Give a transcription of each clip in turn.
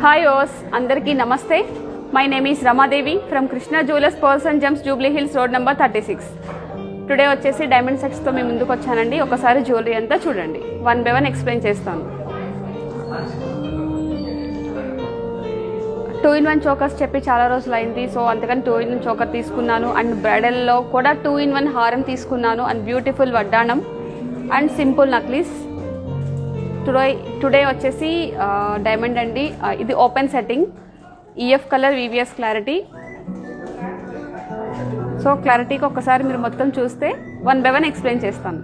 Hi Os, Andarki Namaste. My name is Ramadevi from Krishna Jewelers Pearls and Gems, Jubilee Hills Road number 36. Today వచ్చేసి diamond sets తో మీ ముందుకు వచ్చానండి. ఒకసారి jewellery అంతా చూడండి. వన్ బై వన్ ఎక్స్ప్లెయిన్ చేస్తాను. 2-in-1 చోకర్స్ చెప్పి చాలా రోజులు అయింది. సో అందుకని 2-in-1 చోకర్ తీసుకున్నాను. అండ్ బ్రైడల్ లో కూడా 2-in-1 హారం తీసుకున్నాను. అండ్ బ్యూటిఫుల్ వడ్డానం అండ్ సింపుల్ నక్లీస్. టుడే వచ్చేసి డైమండ్ అండి. ఇది open setting, EF colour, VVS clarity. So క్లారిటీకి ఒకసారి మీరు మొత్తం చూస్తే వన్ బై వన్ ఎక్స్ప్లెయిన్ చేస్తాను.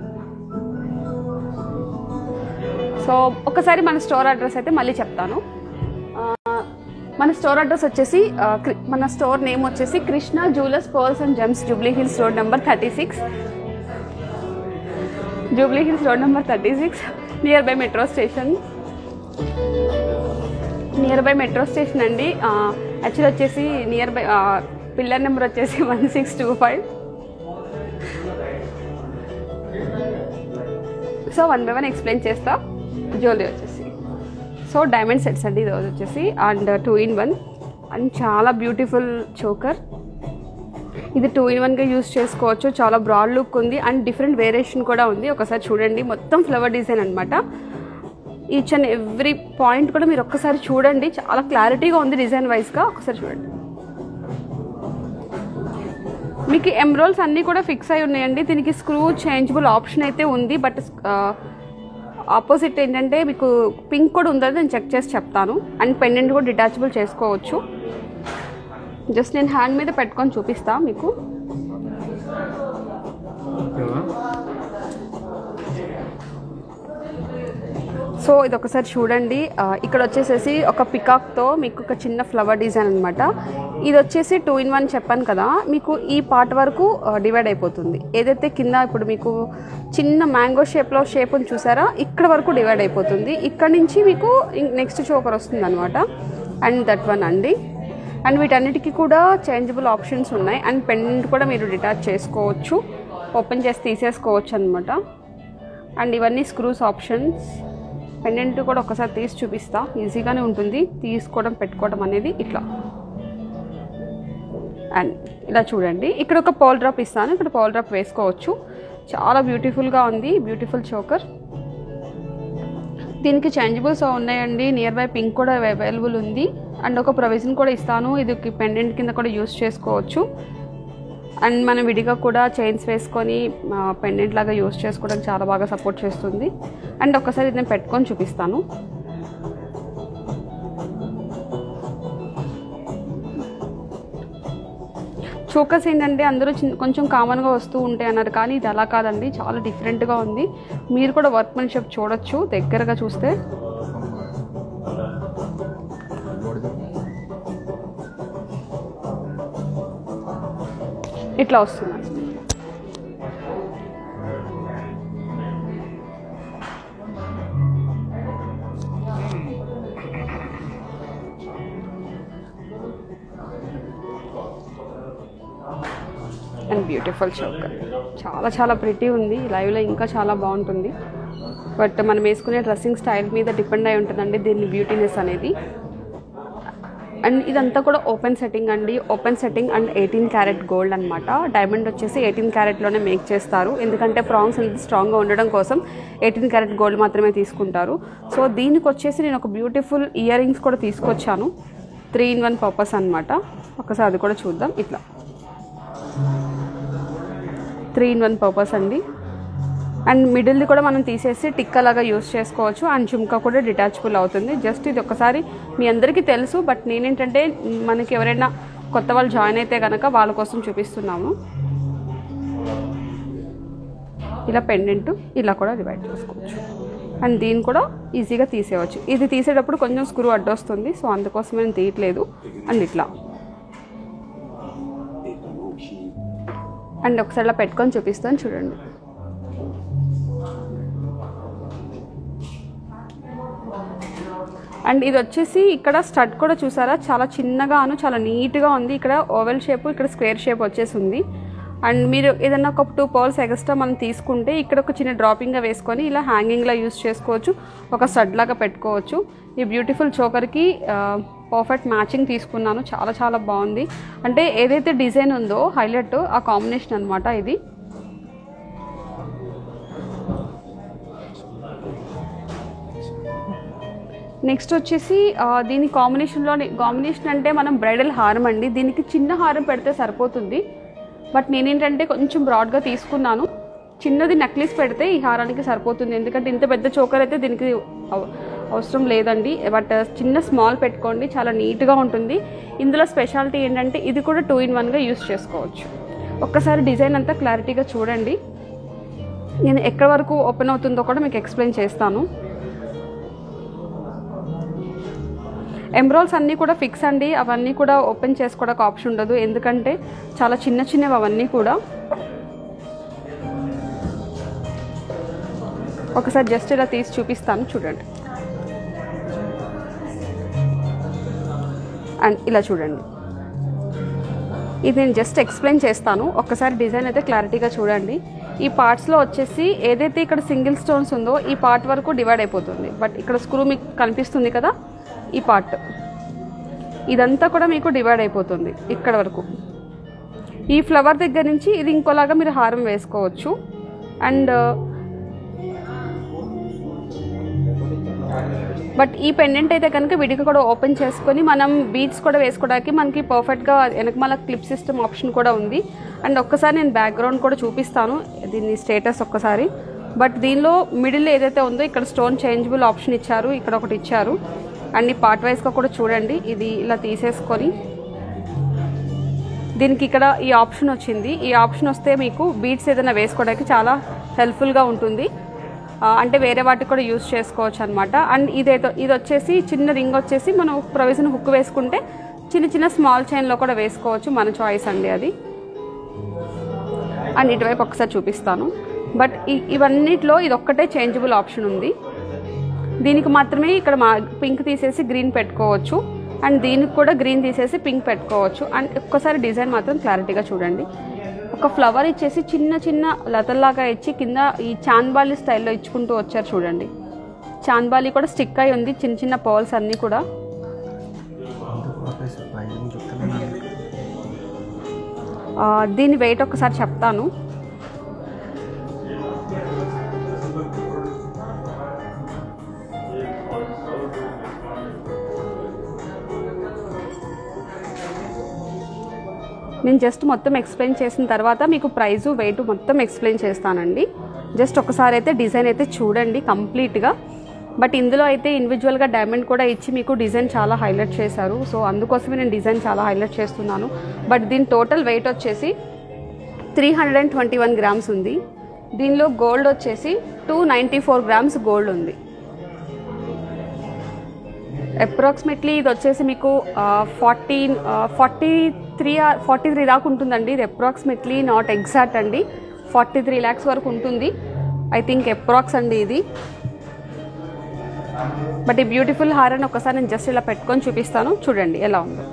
సో ఒకసారి మన స్టోర్ అడ్రస్ అయితే మళ్ళీ చెప్తాను. మన స్టోర్ అడ్రస్ వచ్చేసి మన స్టోర్ నేమ్ వచ్చేసి Krishna jewellers pearls and gems, Jubilee Hills road number 36, Jubilee Hills road number 36, near by metro station అండి. యాక్చువల్లీ వచ్చేసి నియర్ బై పిల్లర్ నెంబర్ వచ్చేసి 1625. So one by one explain చేస్తా. జ్యువెలరీ వచ్చేసి సో డైమండ్ సెట్స్ అండి ఈరోజు వచ్చేసి. అండ్ 2-in-1 అండ్ చాలా బ్యూటిఫుల్ చోకర్. ఇది 2-in-1గా యూస్ చేసుకోవచ్చు. చాలా బ్రాడ్ లుక్ ఉంది అండ్ డిఫరెంట్ వేరియేషన్ కూడా ఉంది. ఒకసారి చూడండి, మొత్తం ఫ్లవర్ డిజైన్ అనమాట. ఈచ్ అండ్ ఎవ్రీ పాయింట్ కూడా మీరు ఒక్కసారి చూడండి, చాలా క్లారిటీగా ఉంది డిజైన్ వైజ్గా. ఒకసారి చూడండి. మీకు ఎమ్రోల్స్ అన్నీ కూడా ఫిక్స్ అయి ఉన్నాయండి. దీనికి స్క్రూ చేంజబుల్ ఆప్షన్ అయితే ఉంది. బట్ ఆపోజిట్ ఏంటంటే మీకు పింక్ కూడా ఉందని నేను చెక్ చేసి చెప్తాను. అండ్ పెండెంట్ కూడా డిటాచబుల్ చేసుకోవచ్చు. జస్ట్ నేను హ్యాండ్ మీద పెట్టుకొని చూపిస్తా మీకు. సో ఇది ఒకసారి చూడండి. ఇక్కడ వచ్చేసేసి ఒక పికాక్తో మీకు ఒక చిన్న ఫ్లవర్ డిజైన్ అనమాట. ఇది వచ్చేసి 2-in-1 చెప్పాను కదా, మీకు ఈ పార్ట్ వరకు డివైడ్ అయిపోతుంది. ఏదైతే కింద ఇప్పుడు మీకు చిన్న మ్యాంగో షేప్లో షేప్ని చూసారా, ఇక్కడ వరకు డివైడ్ అయిపోతుంది. ఇక్కడ నుంచి మీకు నెక్స్ట్ చోకర్ వస్తుంది అనమాట. అండ్ దట్ వన్ అండి. అండ్ వీటన్నిటికీ కూడా చేంజబుల్ ఆప్షన్స్ ఉన్నాయి. అండ్ పెండెంట్ కూడా మీరు డిటాచ్ చేసుకోవచ్చు, ఓపెన్ చేసి తీసేసుకోవచ్చు అనమాట. అండ్ ఇవన్నీ స్క్రూస్ ఆప్షన్స్. పెండెంట్ కూడా ఒకసారి తీసి చూపిస్తా, ఈజీగానే ఉంటుంది తీసుకోవడం పెట్టుకోవడం అనేది. ఇట్లా అండ్ ఇలా చూడండి, ఇక్కడ ఒక పర్ల్ డ్రాప్ ఇస్తాను, ఇక్కడ పర్ల్ డ్రాప్ వేసుకోవచ్చు. చాలా బ్యూటిఫుల్గా ఉంది, బ్యూటిఫుల్ చోకర్. దీనికి చేంజబుల్స్ ఉన్నాయండి. నియర్ బై పింక్ కూడా అవైలబుల్ ఉంది. అండ్ ఒక ప్రొవిజన్ కూడా ఇస్తాను, ఇది పెండెంట్ కింద కూడా యూస్ చేసుకోవచ్చు. అండ్ మనం విడిగా కూడా చైన్స్ వేసుకొని పెండెంట్ లాగా యూస్ చేసుకోవడానికి చాలా బాగా సపోర్ట్ చేస్తుంది. అండ్ ఒకసారి నేను పెట్టుకొని చూపిస్తాను. చోకర్స్ ఏంటంటే అందరూ కొంచెం కామన్గా వస్తూ ఉంటాయి అన్నారు, కానీ ఇది అలా కాదండి, చాలా డిఫరెంట్గా ఉంది. మీరు కూడా వర్క్మెన్షిప్ చూడొచ్చు దగ్గరగా చూస్తే. ఇట్లా వస్తుంది. అండ్ బ్యూటిఫుల్ చోకర్, చాలా చాలా ప్రిటీ ఉంది. లైవ్లో ఇంకా చాలా బాగుంటుంది. బట్ మనం వేసుకునే డ్రెస్సింగ్ స్టైల్ మీద డిపెండ్ అయి ఉంటుందండి దీని బ్యూటీనెస్ అనేది. అండ్ ఇదంతా కూడా ఓపెన్ సెట్టింగ్ అండి. Open setting and 18 carat gold అనమాట. డైమండ్ వచ్చేసి 18 క్యారెట్లోనే మేక్ చేస్తారు, ఎందుకంటే ప్రాంగ్స్ అనేది స్ట్రాంగ్గా ఉండడం కోసం 18 క్యారెట్ గోల్డ్ మాత్రమే తీసుకుంటారు. సో దీనికి వచ్చేసి నేను ఒక బ్యూటిఫుల్ ఇయర్ రింగ్స్ కూడా తీసుకొచ్చాను, 3-in-1 పర్పస్ అనమాట. ఒకసారి అది కూడా చూద్దాం. ఇట్లా 3-in-1 పర్పస్ అండి. అండ్ మిడిల్ది కూడా మనం తీసేసి టిక్కలాగా యూస్ చేసుకోవచ్చు. అండ్ జుమ్కా కూడా డిటాచబుల్ అవుతుంది. జస్ట్ ఇది ఒకసారి మీ అందరికీ తెలుసు, బట్ నేనేంటంటే మనకి ఎవరైనా కొత్త వాళ్ళు జాయిన్ అయితే కనుక వాళ్ళ కోసం చూపిస్తున్నాము. ఇలా పెండెంట్ ఇలా కూడా డివైడ్ చేసుకోవచ్చు. అండ్ దీన్ని కూడా ఈజీగా తీసేయవచ్చు. ఇది తీసేటప్పుడు కొంచెం స్క్రూ అడ్డొస్తుంది, సో అందుకోసం నేను తీయట్లేదు. అండ్ ఇట్లా అండ్ ఒకసారి ఇలా పెట్టుకొని చూపిస్తాను చూడండి. అండ్ ఇది వచ్చేసి ఇక్కడ స్టడ్ కూడా చూసారా, చాలా చిన్నగాను చాలా నీట్గా ఉంది. ఇక్కడ ఓవెల్ షేప్, ఇక్కడ స్క్వేర్ షేప్ వచ్చేసి ఉంది. అండ్ మీరు ఏదైనా ఒక 2 పర్ల్స్ ఎక్స్ట్రా మనం తీసుకుంటే ఇక్కడ ఒక చిన్న డ్రాపింగ్గా వేసుకొని ఇలా హ్యాంగింగ్లా యూస్ చేసుకోవచ్చు, ఒక స్టడ్ లాగా పెట్టుకోవచ్చు. ఈ బ్యూటిఫుల్ చోకర్కి పర్ఫెక్ట్ మ్యాచింగ్ తీసుకున్నాను. చాలా చాలా బాగుంది. అంటే ఏదైతే డిజైన్ ఉందో హైలైట్ ఆ కాంబినేషన్ అనమాట ఇది. నెక్స్ట్ వచ్చేసి దీని కాంబినేషన్ అంటే మనం బ్రైడల్ హారం అండి. దీనికి చిన్న హారం పెడితే సరిపోతుంది. బట్ నేనేంటంటే కొంచెం బ్రాడ్గా తీసుకున్నాను. చిన్నది నెక్లెస్ పెడితే ఈ హారానికి సరిపోతుంది. ఎందుకంటే ఇంత పెద్ద చోకర్ అయితే దీనికి అవసరం లేదండి. బట్ చిన్న స్మాల్ పెట్టుకోండి, చాలా నీట్గా ఉంటుంది. ఇందులో స్పెషాలిటీ ఏంటంటే ఇది కూడా 2-in-1గా యూస్ చేసుకోవచ్చు. ఒక్కసారి డిజైన్ అంతా క్లారిటీగా చూడండి. నేను ఎక్కడి వరకు ఓపెన్ అవుతుందో కూడా మీకు ఎక్స్ప్లెయిన్ చేస్తాను. ఎంబ్రాయిల్స్ అన్నీ కూడా ఫిక్స్ అండి. అవన్నీ కూడా ఓపెన్ చేసుకోవడానికి ఆప్షన్ ఉండదు, ఎందుకంటే చాలా చిన్నవి అవన్నీ కూడా. ఒకసారి జస్ట్ ఇలా తీసి చూపిస్తాను చూడండి. అండ్ ఇలా చూడండి, ఇది నేను జస్ట్ ఎక్స్ప్లెయిన్ చేస్తాను. ఒక్కసారి డిజైన్ అయితే క్లారిటీగా చూడండి. ఈ పార్ట్స్లో వచ్చేసి ఏదైతే ఇక్కడ సింగిల్ స్టోన్స్ ఉందో ఈ పార్ట్ వరకు డివైడ్ అయిపోతుంది. బట్ ఇక్కడ స్క్రూ మీకు కనిపిస్తుంది కదా, ఈ పార్ట్ ఇదంతా కూడా మీకు డివైడ్ అయిపోతుంది ఇక్కడ వరకు. ఈ ఫ్లవర్ దగ్గర నుంచి ఇది ఇంకోలాగా మీరు హారం వేసుకోవచ్చు. అండ్ బట్ ఈ పెండెంట్ అయితే కనుక విడిగా కూడా ఓపెన్ చేసుకొని మనం బీడ్స్ కూడా వేసుకోవడానికి మనకి పర్ఫెక్ట్గా వెనకమాల క్లిప్ సిస్టమ్ ఆప్షన్ కూడా ఉంది. అండ్ ఒక్కసారి నేను బ్యాక్గ్రౌండ్ కూడా చూపిస్తాను దీని స్టేటస్ ఒక్కసారి. బట్ దీనిలో మిడిల్ ఏదైతే ఉందో ఇక్కడ స్టోన్ చేంజబుల్ ఆప్షన్ ఇచ్చారు, ఇక్కడ ఒకటి ఇచ్చారు. అండ్ ఈ పార్ట్ వైజ్గా కూడా చూడండి. ఇది ఇలా తీసేసుకొని దీనికి ఇక్కడ ఈ ఆప్షన్ వచ్చింది. ఈ ఆప్షన్ వస్తే మీకు బీడ్స్ ఏదైనా వేసుకోవడానికి చాలా హెల్ప్ఫుల్గా ఉంటుంది. అంటే వేరే వాటికి కూడా యూజ్ చేసుకోవచ్చు అనమాట. అండ్ ఇది వచ్చేసి చిన్న రింగ్ వచ్చేసి మనం ప్రొవిజన్ హుక్ వేసుకుంటే చిన్న స్మాల్ చైన్లో కూడా వేసుకోవచ్చు, మన చాయిస్ అండి అది. అండ్ ఇటువైపు ఒకసారి చూపిస్తాను. బట్ ఇవన్నిట్లో ఇది ఒక్కటే చేంజబుల్ ఆప్షన్ ఉంది. దీనికి మాత్రమే ఇక్కడ పింక్ తీసేసి గ్రీన్ పెట్టుకోవచ్చు. అండ్ దీనికి కూడా గ్రీన్ తీసేసి పింక్ పెట్టుకోవచ్చు. అండ్ ఒక్కసారి డిజైన్ మాత్రం క్లారిటీగా చూడండి. ఒక ఫ్లవర్ ఇచ్చేసి చిన్న లతల్లాగా ఇచ్చి కింద ఈ చాంద్బాలి స్టైల్లో ఇచ్చుకుంటూ వచ్చారు చూడండి. చాంద్బాలి కూడా స్టిక్ అయి ఉంది, చిన్న పర్ల్స్ అన్నీ కూడా. దీని వెయిట్ ఒకసారి చెప్తాను. నేను జస్ట్ మొత్తం ఎక్స్ప్లెయిన్ చేసిన తర్వాత మీకు ప్రైజు వెయిట్ మొత్తం ఎక్స్ప్లెయిన్ చేస్తానండి. జస్ట్ ఒకసారి అయితే డిజైన్ అయితే చూడండి కంప్లీట్గా. బట్ ఇందులో అయితే ఇండివిజువల్గా డైమండ్ కూడా ఇచ్చి మీకు డిజైన్ చాలా హైలైట్ చేశారు. సో అందుకోసమే నేను డిజైన్ చాలా హైలైట్ చేస్తున్నాను. బట్ దీని టోటల్ వెయిట్ వచ్చేసి 321 గ్రామ్స్ ఉంది. దీనిలో గోల్డ్ వచ్చేసి 294 గ్రామ్స్ గోల్డ్ ఉంది. అప్రాక్సిమేట్లీ ఇది వచ్చేసి మీకు 43 దాకా ఉంటుందండి. ఇది అప్రాక్సిమేట్లీ నాట్ ఎగ్జాక్ట్ అండి, 43 lakhs వరకు ఉంటుంది ఐ థింక్, అప్రాక్స్ అండి ఇది. బట్ ఈ బ్యూటిఫుల్ హారాన్ని ఒకసారి నేను జస్ట్ ఇలా పెట్టుకొని చూపిస్తాను చూడండి ఎలా ఉందో.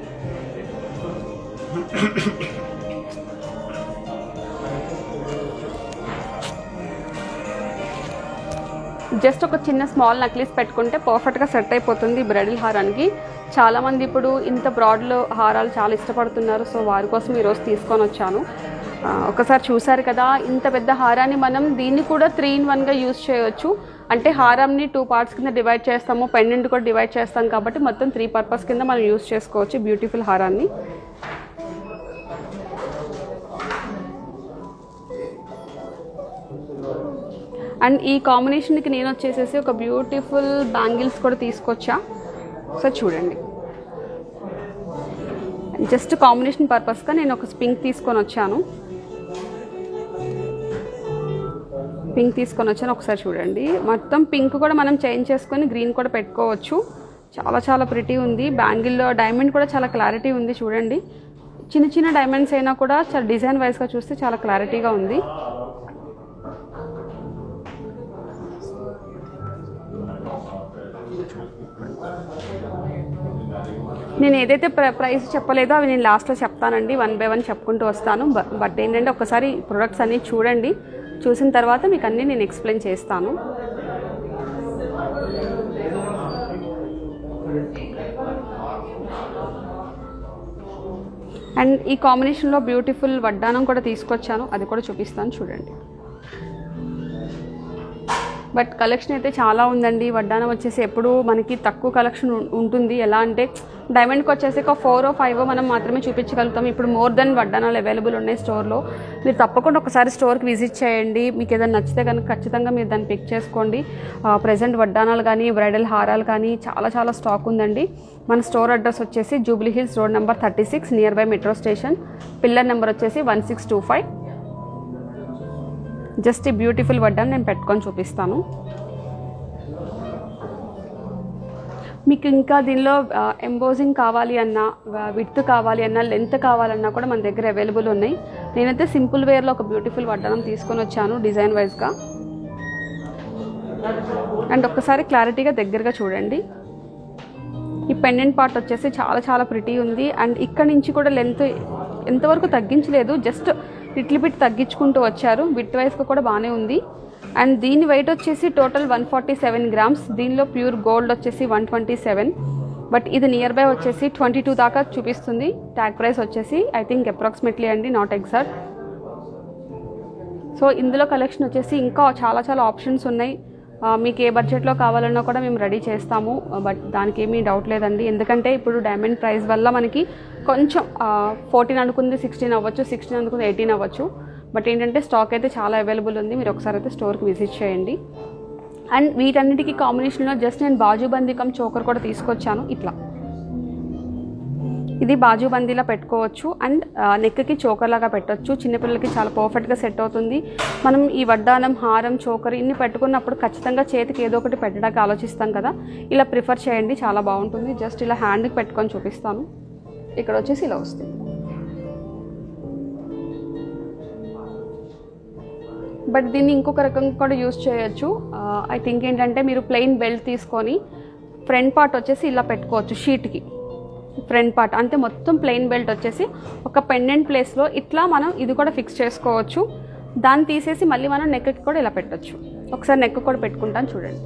జస్ట్ ఒక చిన్న స్మాల్ నెక్లెస్ పెట్టుకుంటే పర్ఫెక్ట్గా సెట్ అయిపోతుంది బ్రైడల్ హారానికి. చాలామంది ఇప్పుడు ఇంత బ్రాడ్లో హారాలు చాలా ఇష్టపడుతున్నారు. సో వారి కోసం ఈరోజు తీసుకొని వచ్చాను. ఒకసారి చూసారు కదా, ఇంత పెద్ద హారాన్ని మనం దీన్ని కూడా 3-in-1గా యూజ్ చేయవచ్చు. అంటే హారంని 2 parts కింద డివైడ్ చేస్తాము, పెండెంట్ కూడా డివైడ్ చేస్తాం కాబట్టి మొత్తం 3 purpose కింద మనం యూజ్ చేసుకోవచ్చు బ్యూటిఫుల్ హారాన్ని. అండ్ ఈ కాంబినేషన్కి నేను వచ్చేసేసి ఒక బ్యూటిఫుల్ బ్యాంగిల్స్ కూడా తీసుకొచ్చా. సో చూడండి, జస్ట్ కాంబినేషన్ పర్పస్గా నేను ఒక పింక్ తీసుకొని వచ్చాను. ఒకసారి చూడండి. మొత్తం పింక్ కూడా మనం చేంజ్ చేసుకొని గ్రీన్ కూడా పెట్టుకోవచ్చు. చాలా ప్రిటీ ఉంది. బ్యాంగిల్లో డైమండ్ కూడా చాలా క్లారిటీ ఉంది చూడండి. చిన్న డైమండ్స్ అయినా కూడా చాలా డిజైన్ వైజ్గా చూస్తే చాలా క్లారిటీగా ఉంది. నేను ఏదైతే ప్రైస్ చెప్పలేదో అవి నేను లాస్ట్లో చెప్తానండి, 1 by 1 చెప్పుకుంటూ వస్తాను. బట్ ఏంటంటే ఒకసారి ప్రొడక్ట్స్ అన్నీ చూడండి, చూసిన తర్వాత మీకు అన్నీ నేను ఎక్స్ప్లెయిన్ చేస్తాను. అండ్ ఈ కాంబినేషన్లో బ్యూటిఫుల్ వడ్డానం కూడా తీసుకొచ్చాను, అది కూడా చూపిస్తాను చూడండి. బట్ కలెక్షన్ అయితే చాలా ఉందండి. వడ్డానం వచ్చేసి ఎప్పుడు మనకి తక్కువ కలెక్షన్ ఉంటుంది. ఎలా అంటే డైమండ్కి వచ్చేసి ఒక 4 or 5 మనం మాత్రమే చూపించగలుగుతాం. ఇప్పుడు మోర్ దెన్ వడ్డానాలు అవైలబుల్ ఉన్నాయి స్టోర్లో. మీరు తప్పకుండా ఒకసారి స్టోర్కి విజిట్ చేయండి. మీకు ఏదైనా నచ్చితే కనుక ఖచ్చితంగా మీరు దాన్ని పిక్ చేసుకోండి. ప్రజెంట్ వడ్డానాలు కానీ బ్రైడల్ హారాలు కానీ చాలా స్టాక్ ఉందండి. మన స్టోర్ అడ్రస్ వచ్చేసి Jubilee Hills road number 36 near by metro station. Pillar number వచ్చేసి 1625. జస్ట్ ఈ బ్యూటిఫుల్ వడ్డాను నేను పెట్టుకొని చూపిస్తాను. మీకు ఇంకా దీనిలో ఎంబోజింగ్ కావాలి అన్నా, విడ్త్ కావాలి అన్నా, లెంత్ కావాలన్నా కూడా మన దగ్గర అవైలబుల్ ఉన్నాయి. నేనైతే సింపుల్ వేర్లో ఒక బ్యూటిఫుల్ వడ్డానం తీసుకొని వచ్చాను డిజైన్ వైజ్గా. అండ్ ఒక్కసారి క్లారిటీగా దగ్గరగా చూడండి. ఈ పెండెంట్ పార్ట్ వచ్చేసి చాలా ప్రిటీ ఉంది. అండ్ ఇక్కడ నుంచి కూడా లెంత్ ఎంతవరకు తగ్గించలేదు, జస్ట్ లిటిల్ బిట్ తగ్గించుకుంటూ వచ్చారు. బిట్ వైజ్గా కూడా బాగానే ఉంది. అండ్ దీని వెయిట్ వచ్చేసి టోటల్ 147 grams. దీనిలో ప్యూర్ గోల్డ్ వచ్చేసి 127. బట్ ఇది నియర్ బై వచ్చేసి 22 దాకా చూపిస్తుంది. ట్యాగ్ ప్రైస్ వచ్చేసి ఐ థింక్ అప్రాక్సిమేట్లీ అండి, నాట్ ఎగ్జాక్ట్. సో ఇందులో కలెక్షన్ వచ్చేసి ఇంకా చాలా ఆప్షన్స్ ఉన్నాయి. మీకు ఏ బడ్జెట్లో కావాలన్నా కూడా మేము రెడీ చేస్తాము. బట్ దానికి ఏమీ డౌట్ లేదండి. ఎందుకంటే ఇప్పుడు డైమండ్ ప్రైస్ వల్ల మనకి కొంచెం 14 అనుకుంది 16 అవ్వచ్చు, 16 అనుకుంది 18 అవ్వచ్చు. బట్ ఏంటంటే స్టాక్ అయితే చాలా అవైలబుల్ ఉంది. మీరు ఒకసారి అయితే స్టోర్కి విజిట్ చేయండి. అండ్ వీటన్నిటికీ కాంబినేషన్లో జస్ట్ నేను బాజుబందీ కమ్ చోకర్ కూడా తీసుకొచ్చాను. ఇట్లా ఇది బాజుబందీలా పెట్టుకోవచ్చు. అండ్ నెక్కి చోకర్ లాగా పెట్టవచ్చు. చిన్నపిల్లలకి చాలా పర్ఫెక్ట్గా సెట్ అవుతుంది. మనం ఈ వడ్డానం, హారం, చోకర్ ఇన్ని పెట్టుకున్నప్పుడు ఖచ్చితంగా చేతికి ఏదో ఒకటి పెట్టడానికి ఆలోచిస్తాం కదా, ఇలా ప్రిఫర్ చేయండి, చాలా బాగుంటుంది. జస్ట్ ఇలా హ్యాండ్కి పెట్టుకొని చూపిస్తాను. ఇక్కడ వచ్చేసి ఇలా వస్తుంది. బట్ దీన్ని ఇంకొక రకంగా కూడా యూజ్ చేయొచ్చు. ఐ థింక్ ఏంటంటే మీరు ప్లెయిన్ బెల్ట్ తీసుకొని ఫ్రంట్ పార్ట్ వచ్చేసి ఇలా పెట్టుకోవచ్చు. షీట్కి ఫ్రంట్ పార్ట్ అంటే మొత్తం ప్లెయిన్ బెల్ట్ వచ్చేసి ఒక పెండెంట్ ప్లేస్లో ఇట్లా మనం ఇది కూడా ఫిక్స్ చేసుకోవచ్చు. దాన్ని తీసేసి మళ్ళీ మనం నెక్కి కూడా ఇలా పెట్టచ్చు. ఒకసారి నెక్ కూడా పెట్టుకుంటాను చూడండి.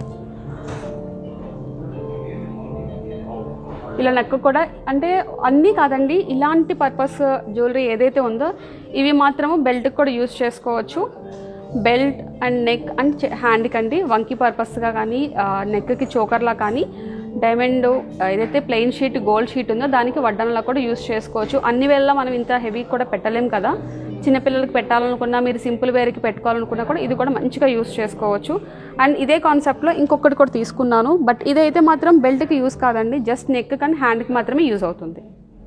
ఇలా నెక్ కూడా అంటే అన్నీ కాదండి, ఇలాంటి పర్పస్ జ్యువెలరీ ఏదైతే ఉందో ఇవి మాత్రము బెల్ట్కి కూడా యూజ్ చేసుకోవచ్చు. బెల్ట్ అండ్ నెక్ అండ్ హ్యాండ్కి అండి వంకీ పర్పస్గా కానీ, నెక్కి చోకర్లా కానీ, డైమండ్ ఏదైతే ప్లెయిన్ షీట్ గోల్డ్ షీట్ ఉందో దానికి వడ్డానంలా కూడా యూజ్ చేసుకోవచ్చు. అన్ని వేళ మనం ఇంత హెవీ కూడా పెట్టలేం కదా. చిన్నపిల్లలకి పెట్టాలనుకున్నా, మీరు సింపుల్ వేర్కి పెట్టుకోవాలనుకున్నా కూడా ఇది కూడా మంచిగా యూజ్ చేసుకోవచ్చు. అండ్ ఇదే కాన్సెప్ట్లో ఇంకొకటి కూడా తీసుకున్నాను. బట్ ఇదైతే మాత్రం బెల్ట్కి యూజ్ కాదండి, జస్ట్ నెక్ అండ్ హ్యాండ్కి మాత్రమే యూజ్ అవుతుంది.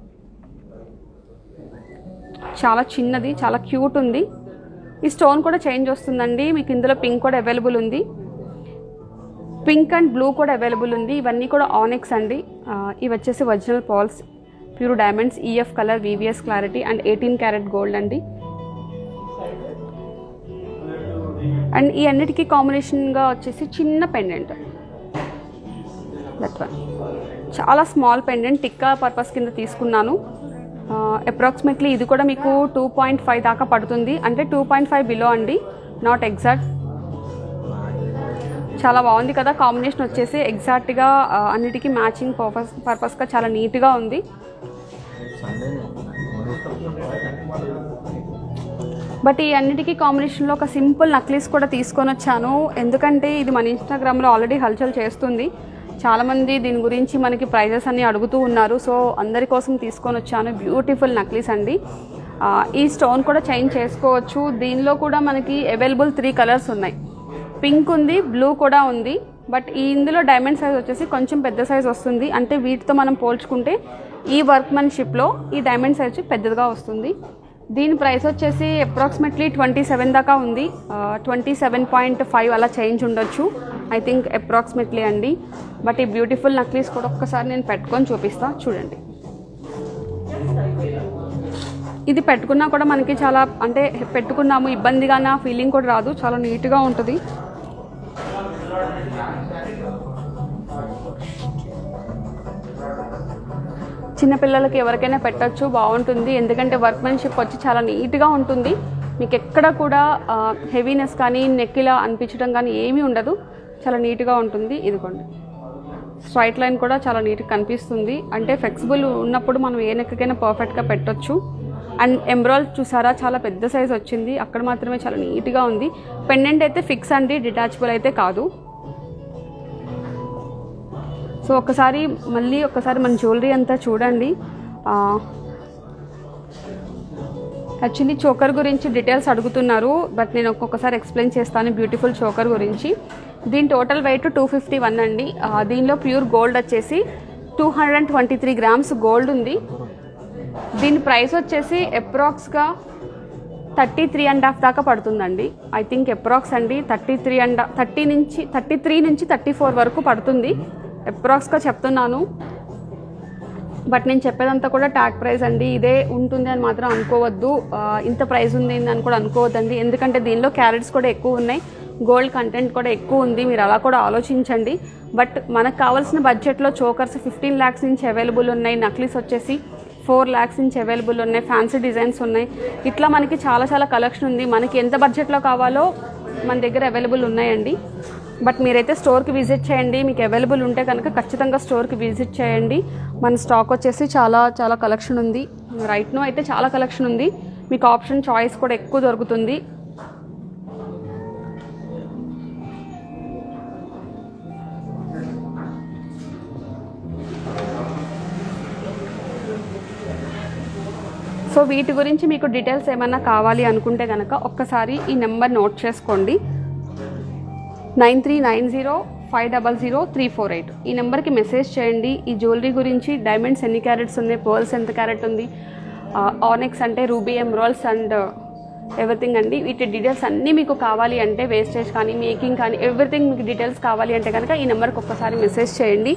చాలా చిన్నది, చాలా క్యూట్ ఉంది. ఈ స్టోన్ కూడా చేంజ్ వస్తుందండి. మీకు ఇందులో పింక్ కూడా అవైలబుల్ ఉంది, పింక్ అండ్ బ్లూ కూడా అవైలబుల్ ఉంది. ఇవన్నీ కూడా ఆనెక్స్ అండి. ఇవి వచ్చేసి original pearls, pure diamonds, EF colour, VVS clarity and 18 carat gold అండి. అండ్ ఈ అన్నిటికీ కాంబినేషన్గా వచ్చేసి చిన్న పెండెంట్, దట్ వన్ చాలా స్మాల్ పెండెంట్ టిక్కా పర్పస్ కింద తీసుకున్నాను. అప్రాక్సిమేట్లీ ఇది కూడా మీకు 2.5 దాకా పడుతుంది. అంటే 2.5 బిలో అండి, నాట్ ఎగ్జాక్ట్. చాలా బాగుంది కదా కాంబినేషన్ వచ్చేసి. ఎగ్జాక్ట్గా అన్నిటికీ మ్యాచింగ్ పర్పస్గా చాలా నీట్గా ఉంది. బట్ ఈ అన్నిటికీ కాంబినేషన్లో ఒక సింపుల్ నక్లీస్ కూడా తీసుకొని వచ్చాను. ఎందుకంటే ఇది మన ఇన్స్టాగ్రామ్లో ఆల్రెడీ హల్చల్ చేస్తుంది. చాలామంది దీని గురించి మనకి ప్రైజెస్ అన్నీ అడుగుతూ ఉన్నారు. సో అందరి కోసం తీసుకొని వచ్చాను. బ్యూటిఫుల్ నక్లీస్ అండి. ఈ స్టోన్ కూడా చేంజ్ చేసుకోవచ్చు. దీనిలో కూడా మనకి అవైలబుల్ 3 కలర్స్ ఉన్నాయి. పింక్ ఉంది, బ్లూ కూడా ఉంది. బట్ ఇందులో డైమండ్ సైజ్ వచ్చేసి కొంచెం పెద్ద సైజ్ వస్తుంది. అంటే వీటితో మనం పోల్చుకుంటే ఈ వర్క్మెన్షిప్లో ఈ డైమండ్ సైజ్ పెద్దదిగా వస్తుంది. దీని ప్రైస్ వచ్చేసి అప్రాక్సిమేట్లీ 27 దాకా ఉంది. 27.5 అలా చేంజ్ ఉండొచ్చు ఐ థింక్ అప్రాక్సిమేట్లీ అండి. బట్ ఈ బ్యూటిఫుల్ నక్లీస్ కూడా ఒక్కసారి నేను పెట్టుకొని చూపిస్తాను చూడండి. ఇది పెట్టుకున్నా కూడా మనకి చాలా అంటే పెట్టుకున్నాము ఇబ్బందిగా నా ఫీలింగ్ కూడా రాదు, చాలా నీట్గా ఉంటుంది. చిన్నపిల్లలకి ఎవరికైనా పెట్టచ్చు, బాగుంటుంది. ఎందుకంటే వర్క్మెన్షిప్ వచ్చి చాలా నీట్గా ఉంటుంది. మీకు ఎక్కడ కూడా హెవీనెస్ కానీ నెక్కిలా అనిపించడం కానీ ఏమీ ఉండదు, చాలా నీట్గా ఉంటుంది. ఇదిగోండి స్ట్రైట్ లైన్ కూడా చాలా నీట్గా కనిపిస్తుంది. అంటే ఫ్లెక్సిబుల్ ఉన్నప్పుడు మనం ఏ నెక్కకైనా పర్ఫెక్ట్గా పెట్టొచ్చు. అండ్ ఎంబ్రాయిడ్ చూసారా, చాలా పెద్ద సైజ్ వచ్చింది. అక్కడ మాత్రమే చాలా నీట్గా ఉంది. పెండెంట్ అయితే ఫిక్స్ అండి, డిటాచబుల్ అయితే కాదు. సో ఒకసారి మన జ్యువెలరీ అంతా చూడండి. యాక్చువల్లీ చోకర్ గురించి డీటెయిల్స్ అడుగుతున్నారు, బట్ నేను ఒక్కొక్కసారి ఎక్స్ప్లెయిన్ చేస్తాను. బ్యూటిఫుల్ చోకర్ గురించి. దీని టోటల్ వెయిట్ 251 అండి. దీనిలో ప్యూర్ గోల్డ్ వచ్చేసి 223 గ్రామ్స్ గోల్డ్ ఉంది. దీని ప్రైస్ వచ్చేసి అప్రాక్స్గా 33.5 దాకా పడుతుందండి. ఐ థింక్ అప్రాక్స్ అండి 33 నుంచి 34 వరకు పడుతుంది. అప్రాక్స్గా చెప్తున్నాను. బట్ నేను చెప్పేదంతా కూడా ట్యాగ్ ప్రైస్ అండి. ఇదే ఉంటుంది అని మాత్రం అనుకోవద్దు. ఇంత ప్రైస్ ఉంది అని కూడా అనుకోవద్దండి. ఎందుకంటే దీనిలో క్యారెట్స్ కూడా ఎక్కువ ఉన్నాయి, గోల్డ్ కంటెంట్ కూడా ఎక్కువ ఉంది. మీరు అలా కూడా ఆలోచించండి. బట్ మనకు కావాల్సిన బడ్జెట్లో చోకర్స్ 15 lakhs నుంచి అవైలబుల్ ఉన్నాయి. నక్లీస్ వచ్చేసి 4 lakhs నుంచి అవైలబుల్ ఉన్నాయి. ఫ్యాన్సీ డిజైన్స్ ఉన్నాయి. ఇట్లా మనకి చాలా కలెక్షన్ ఉంది. మనకి ఎంత బడ్జెట్లో కావాలో మన దగ్గర అవైలబుల్ ఉన్నాయండి. బట్ మీరైతే స్టోర్కి విజిట్ చేయండి. మీకు అవైలబుల్ ఉంటే కనుక ఖచ్చితంగా స్టోర్కి విజిట్ చేయండి. మన స్టాక్ వచ్చేసి చాలా కలెక్షన్ ఉంది. రైట్ నో అయితే చాలా కలెక్షన్ ఉంది. మీకు ఆప్షన్ చాయిస్ కూడా ఎక్కువ దొరుకుతుంది. సో వీటి గురించి మీకు డీటెయిల్స్ ఏమైనా కావాలి అనుకుంటే కనుక ఒక్కసారి ఈ నెంబర్ నోట్ చేసుకోండి. 9390500348 ఈ నెంబర్కి మెసేజ్ చేయండి. ఈ జ్యువెలరీ గురించి, డైమండ్స్ ఎన్ని క్యారెట్స్ ఉన్నాయి, పర్ల్స్ ఎంత క్యారెట్ ఉంది, ఆనెక్స్ అంటే రూబీ, ఎమరాల్డ్స్ అండ్ ఎవ్రీథింగ్ అండి. వీటి డీటెయిల్స్ అన్నీ మీకు కావాలి అంటే, వేస్టేజ్ కానీ, మేకింగ్ కానీ, ఎవ్రీథింగ్ మీకు డీటెయిల్స్ కావాలి అంటే కనుక ఈ నెంబర్కి ఒక్కసారి మెసేజ్ చేయండి.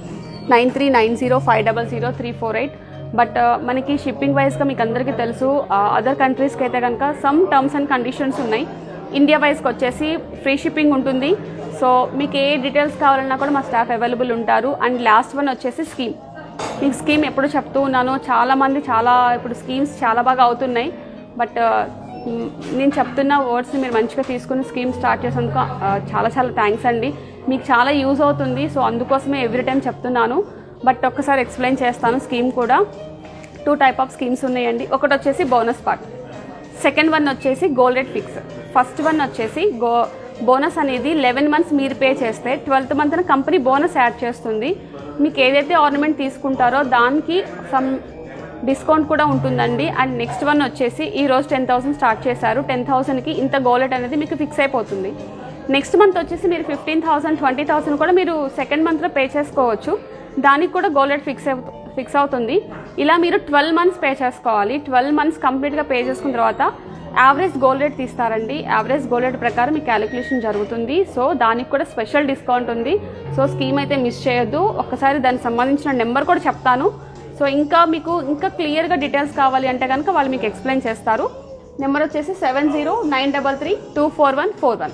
9390500348. బట్ మనకి షిప్పింగ్ వైజ్గా మీకు అందరికీ తెలుసు, అదర్ కంట్రీస్కి అయితే కనుక సమ్ టర్మ్స్ అండ్ కండిషన్స్ ఉన్నాయి. ఇండియా వైజ్కి వచ్చేసి ఫ్రీ షిప్పింగ్ ఉంటుంది. సో మీకు ఏ డీటెయిల్స్ కావాలన్నా కూడా మా స్టాఫ్ అవైలబుల్ ఉంటారు. అండ్ లాస్ట్ వన్ వచ్చేసి స్కీమ్. మీకు స్కీమ్ ఎప్పుడు చెప్తూ ఉన్నాను, చాలామంది ఇప్పుడు స్కీమ్స్ చాలా బాగా అవుతున్నాయి. బట్ నేను చెప్తున్న వర్డ్స్ని మీరు మంచిగా తీసుకుని స్కీమ్ స్టార్ట్ చేసేందుకు చాలా థ్యాంక్స్ అండి. మీకు చాలా యూజ్ అవుతుంది. సో అందుకోసమే ఎవ్రీ టైం చెప్తున్నాను. బట్ ఒక్కసారి ఎక్స్ప్లెయిన్ చేస్తాను. స్కీమ్ కూడా 2 type ఆఫ్ స్కీమ్స్ ఉన్నాయండి. ఒకటి వచ్చేసి బోనస్ పార్ట్, సెకండ్ వన్ వచ్చేసి gold rate fix. First one వచ్చేసి బోనస్ అనేది 11 months మీరు పే చేస్తే 12th month company bonus add చేస్తుంది. మీకు ఏదైతే ఆర్నమెంట్ తీసుకుంటారో దానికి సమ్ డిస్కౌంట్ కూడా ఉంటుందండి. అండ్ నెక్స్ట్ వన్ వచ్చేసి ఈరోజు 10,000 స్టార్ట్ చేశారు, 10,000కి ఇంత గోల్డ్ రేట్ అనేది మీకు ఫిక్స్ అయిపోతుంది. నెక్స్ట్ మంత్ వచ్చేసి మీరు 15,000, 20,000 కూడా మీరు సెకండ్ మంత్లో పే చేసుకోవచ్చు. దానికి కూడా గోల్డ్ రేట్ ఫిక్స్ అవుతుంది. ఇలా మీరు 12 months పే చేసుకోవాలి. 12 months కంప్లీట్గా పే చేసుకున్న తర్వాత యావరేజ్ గోల్డ్ రేట్ తీస్తారండి. యావరేజ్ గోల్డ్ రేట్ ప్రకారం మీ క్యాలిక్యులేషన్ జరుగుతుంది. సో దానికి కూడా స్పెషల్ డిస్కౌంట్ ఉంది. సో స్కీమ్ అయితే మిస్ చేయొద్దు. ఒక్కసారి దానికి సంబంధించిన నెంబర్ కూడా చెప్తాను. సో మీకు ఇంకా క్లియర్గా డీటెయిల్స్ కావాలి అంటే కనుక వాళ్ళు మీకు ఎక్స్ప్లెయిన్ చేస్తారు. నెంబర్ వచ్చేసి 7093324141.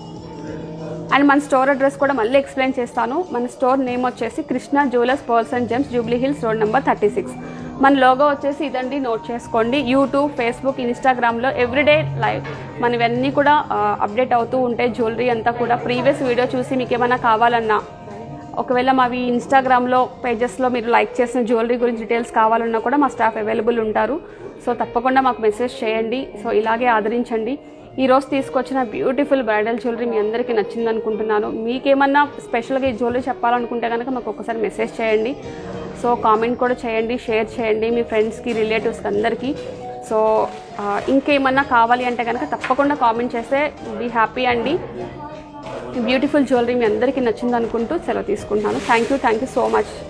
అండ్ మన స్టోర్ అడ్రస్ కూడా మళ్ళీ ఎక్స్ప్లెయిన్ చేస్తాను. మన స్టోర్ నేమ్ వచ్చేసి Krishna jewellers pearls and gems, Jubilee Hills, road number 36. మన లోగో వచ్చేసి ఇదండి, నోట్ చేసుకోండి. యూట్యూబ్, ఫేస్బుక్, ఇన్స్టాగ్రామ్లో ఎవ్రీడే లైవ్ మనవన్నీ కూడా అప్డేట్ అవుతూ ఉంటాయి. జ్యువెలరీ అంతా కూడా ప్రీవియస్ వీడియో చూసి మీకు ఏమైనా కావాలన్నా, ఒకవేళ మావి ఇన్స్టాగ్రామ్లో పేజెస్లో మీరు లైక్ చేసిన జ్యువెలరీ గురించి డీటెయిల్స్ కావాలన్నా కూడా మా స్టాఫ్ అవైలబుల్ ఉంటారు. సో తప్పకుండా మాకు మెసేజ్ చేయండి. సో ఇలాగే ఆదరించండి. ఈరోజు తీసుకొచ్చిన బ్యూటిఫుల్ బ్రైడల్ జ్యువెలరీ మీ అందరికీ నచ్చింది అనుకుంటున్నాను. మీకేమన్నా స్పెషల్గా ఈ జ్యువెలరీ చెప్పాలనుకుంటే కనుక మాకు ఒకసారి మెసేజ్ చేయండి. సో కామెంట్ కూడా చేయండి, షేర్ చేయండి మీ ఫ్రెండ్స్కి, రిలేటివ్స్కి అందరికీ. సో ఇంకేమన్నా కావాలి అంటే కనుక తప్పకుండా కామెంట్ చేస్తే బీ హ్యాపీ అండి. బ్యూటిఫుల్ జ్యువెలరీ మీ అందరికీ నచ్చింది అనుకుంటూ సెలవు తీసుకుంటున్నాను. Thank you so much.